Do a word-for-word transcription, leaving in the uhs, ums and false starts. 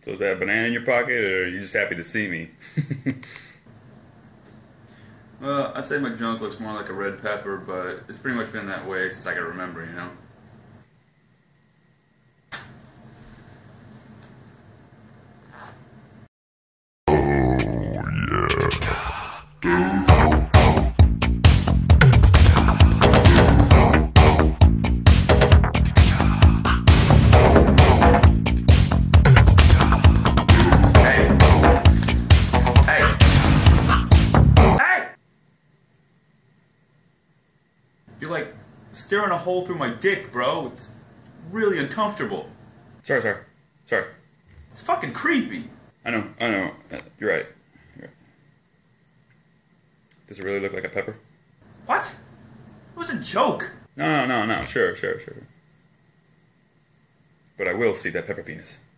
So is that a banana in your pocket, or are you just happy to see me? Well, I'd say my junk looks more like a red pepper, but it's pretty much been that way since I can remember, you know? You're like staring a hole through my dick, bro. It's really uncomfortable. Sorry, sorry. Sorry. It's fucking creepy. I know, I know. Uh, You're right. You're right. Does it really look like a pepper? What? It was a joke. No, no, no, no. Sure, sure, sure. But I will see that pepper penis.